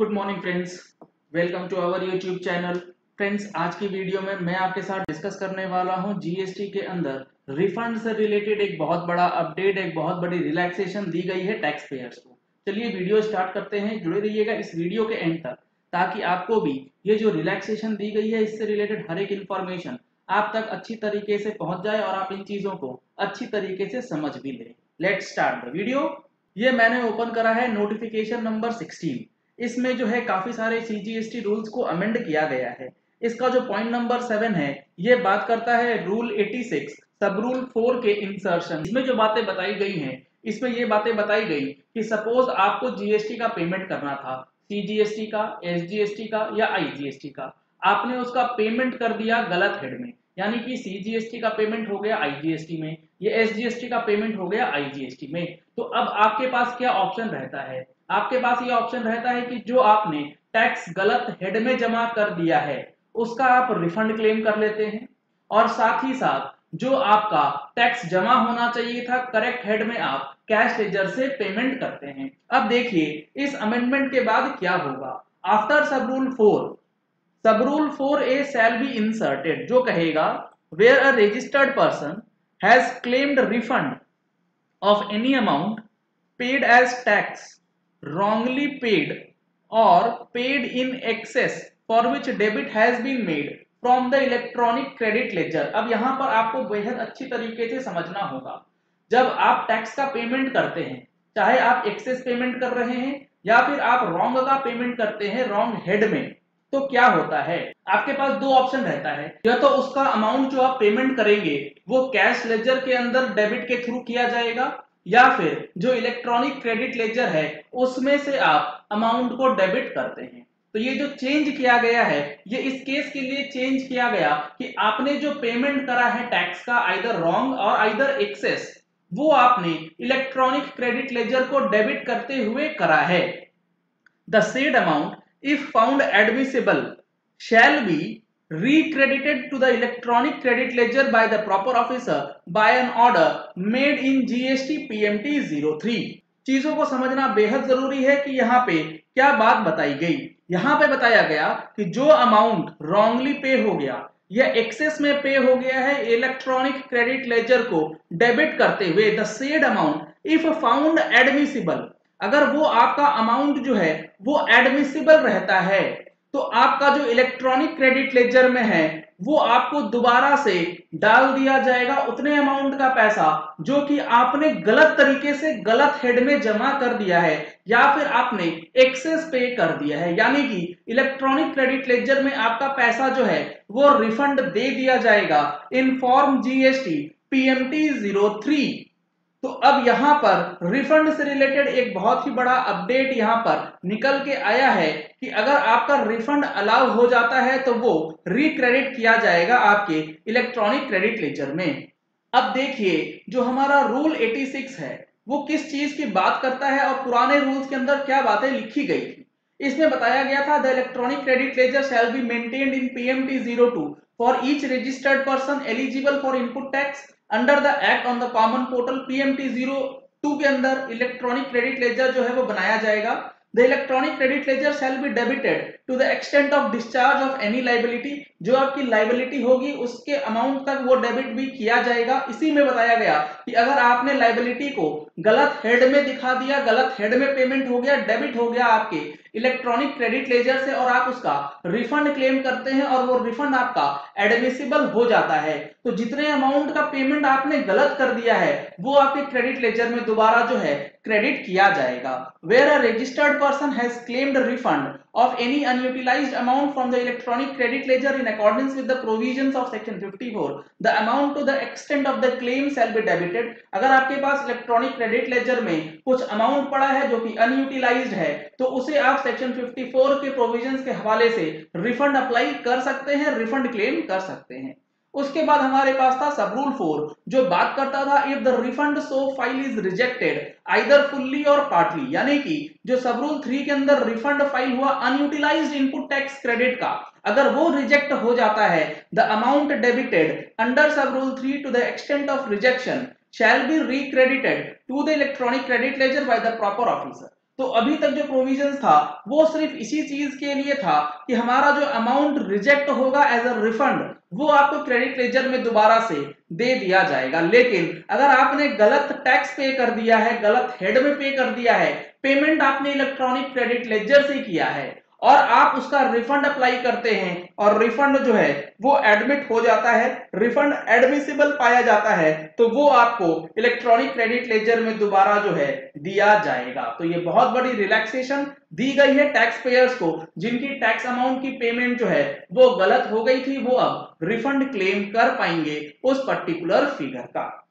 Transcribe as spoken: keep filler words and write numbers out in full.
Good morning friends, welcome to our YouTube channel. Friends, आज की video में मैं आपके साथ डिस्कस करने वाला हूं जीएसटी के अंदर रिफंड से रिलेटेड एक बहुत बड़ा अपडेट, एक बहुत बड़ी रिलैक्सेशन दी गई है टैक्स पेयर्स को। चलिए वीडियो स्टार्ट करते हैं। जुड़े रहिएगा इस वीडियो के एंड तक ताकि आपको भी ये जो रिलैक्सेशन दी गई है इससे रिलेटेड हर एक इन्फॉर्मेशन आप तक अच्छी तरीके से पहुंच जाए और आप इन चीजों को अच्छी तरीके से समझ भी लें। Let's start the video. ये मैंने ओपन करा है नोटिफिकेशन नंबर सिक्सटीन। इसमें जो है काफी सारे सीजीएसटी रूल्स को अमेंड किया गया है। इसका जो पॉइंट नंबर सेवन है ये बात करता है रूल छियासी सब रूल फोर के इंसर्शन। इसमें जो बातें बताई गई हैं, इसमें ये बातें बताई गई कि सपोज आपको जीएसटी का पेमेंट करना था, सीजीएसटी का, एसजीएसटी का या आईजीएसटी का, आपने उसका पेमेंट कर दिया गलत हेड में, यानी कि सीजीएसटी का पेमेंट हो गया आईजीएसटी में, ये एसजीएसटी का पेमेंट हो गया आईजीएसटी में। तो अब आपके पास क्या ऑप्शन रहता है? आपके पास ये ऑप्शन रहता है कि जो आपने टैक्स गलत हेड में जमा कर दिया है उसका आप रिफंड क्लेम कर लेते हैं, और साथ ही साथ जो आपका टैक्स जमा होना चाहिए था करेक्ट हेड में आप कैश लेजर से पेमेंट करते हैं। अब देखिए इस अमेंडमेंट के बाद क्या होगा। After sub rule four, sub rule four A shall be inserted, जो कहेगा where a registered person has claimed refund of any amount paid as tax wrongly paid or paid in excess for which debit has been made from the electronic credit ledger। अब यहां पर आपको बेहद अच्छी तरीके से समझना होगा, जब आप टैक्स का पेमेंट करते हैं, चाहे आप एक्सेस पेमेंट कर रहे हैं या फिर आप रॉन्ग का पेमेंट करते हैं रॉन्ग हेड में, तो क्या होता है आपके पास दो ऑप्शन रहता है। या तो उसका अमाउंट जो आप पेमेंट करेंगे वो कैश लेजर के अंदर डेबिट के थ्रू किया जाएगा, या फिर जो इलेक्ट्रॉनिक क्रेडिट लेजर है उसमें से आप अमाउंट को डेबिट करते हैं। तो ये जो चेंज किया गया है ये इस केस के लिए चेंज किया गया कि आपने जो पेमेंट करा है टैक्स का आइदर रॉन्ग और आइदर एक्सेस, वो आपने इलेक्ट्रॉनिक क्रेडिट लेजर को डेबिट करते हुए करा है। The said amount if found admissible shall be recredited to the electronic credit ledger by the proper officer by an order made in G S T P M T zero three। चीजों को समझना बेहद जरूरी है कि यहाँ पे क्या बात बताई गई। यहाँ पे बताया गया कि जो अमाउंट रॉन्गली पे हो गया या एक्सेस में पे हो गया है इलेक्ट्रॉनिक क्रेडिट लेजर को डेबिट करते हुए, the said amount if found admissible, अगर वो आपका अमाउंट जो है वो एडमिसिबल रहता है तो आपका जो इलेक्ट्रॉनिक क्रेडिट लेजर में है वो आपको दोबारा से डाल दिया जाएगा उतने अमाउंट का पैसा जो कि आपने गलत तरीके से गलत हेड में जमा कर दिया है या फिर आपने एक्सेस पे कर दिया है। यानी कि इलेक्ट्रॉनिक क्रेडिट लेजर में आपका पैसा जो है वो रिफंड दे दिया जाएगा in form GST PMT zero three. तो अब यहां पर रिफंड से रिलेटेड एक बहुत ही बड़ा अपडेट यहां पर निकल के आया है कि अगर आपका रिफंड अलाउ हो जाता है तो वो रिक्रेडिट किया जाएगा आपके इलेक्ट्रॉनिक क्रेडिट लेजर में। अब देखिए जो हमारा रूल छियासी है वो किस चीज की बात करता है और पुराने रूल्स के अंदर क्या बातें लिखी गई थी। इसमें बताया गया था the electronic credit ledger shall be maintained in PMT zero two for each registered person eligible for input tax under the act on the common portal. PMT zero two के अंदर इलेक्ट्रॉनिक क्रेडिट लेजर जो है वो बनाया जाएगा। The electronic credit ledger shall be debited to the extent of discharge of any liability, जो आपकी liability होगी उसके अमाउंट तक वो डेबिट भी किया जाएगा। इसी में बताया गया कि अगर आपने लाइबिलिटी को गलत हेड में दिखा दिया, गलत हेड में पेमेंट हो गया, डेबिट हो गया आपके इलेक्ट्रॉनिक क्रेडिट लेजर से और आप उसका रिफंड क्लेम करते हैं और वो रिफंड आपका एडमिसिबल हो जाता है, तो जितने अमाउंट का पेमेंट आपने गलत कर दिया है वो आपके क्रेडिट लेजर में दोबारा जो है क्रेडिट किया जाएगा। Where a registered person has claimed refund of any unutilized amount from the electronic credit ledger in accordance with the provisions of section fifty-four, the amount to the extent of the claim shall be debited। अगर आपके पास electronic credit laser में कुछ amount पड़ा है जो कि unutilised है तो उसे आप सेक्शन फिफ्टी फोर के प्रोविजंस के हवाले से रिफंड अप्लाई कर सकते हैं, रिफंड क्लेम कर सकते हैं। उसके बाद हमारे पास था सब रूल फोर जो बात करता था if the refund so file is rejected either fully और पार्टली, यानी कि जो सब रूल थ्री के अंदर रिफंड फाइल हुआ अनयूटिलाइज्ड इनपुट टैक्स क्रेडिट का, अगर वो रिजेक्ट हो जाता है the amount debited under sub rule three to the extent of rejection shall be recredited to the electronic credit ledger by the proper officer। तो अभी तक जो प्रोविजन था वो सिर्फ इसी चीज के लिए था कि हमारा जो अमाउंट रिजेक्ट होगा एज अ रिफंड वो आपको क्रेडिट लेजर में दोबारा से दे दिया जाएगा। लेकिन अगर आपने गलत टैक्स पे कर दिया है, गलत हेड में पे कर दिया है, पेमेंट आपने इलेक्ट्रॉनिक क्रेडिट लेजर से किया है और आप उसका रिफंड अप्लाई करते हैं और रिफंड जो है वो एडमिट हो जाता है, रिफंड एडमिसिबल पाया जाता है, तो वो आपको इलेक्ट्रॉनिक क्रेडिट लेजर में दोबारा जो है दिया जाएगा। तो ये बहुत बड़ी रिलैक्सेशन दी गई है टैक्स पेयर्स को, जिनकी टैक्स अमाउंट की पेमेंट जो है वो गलत हो गई थी, वो अब रिफंड क्लेम कर पाएंगे उस पर्टिकुलर फिगर का।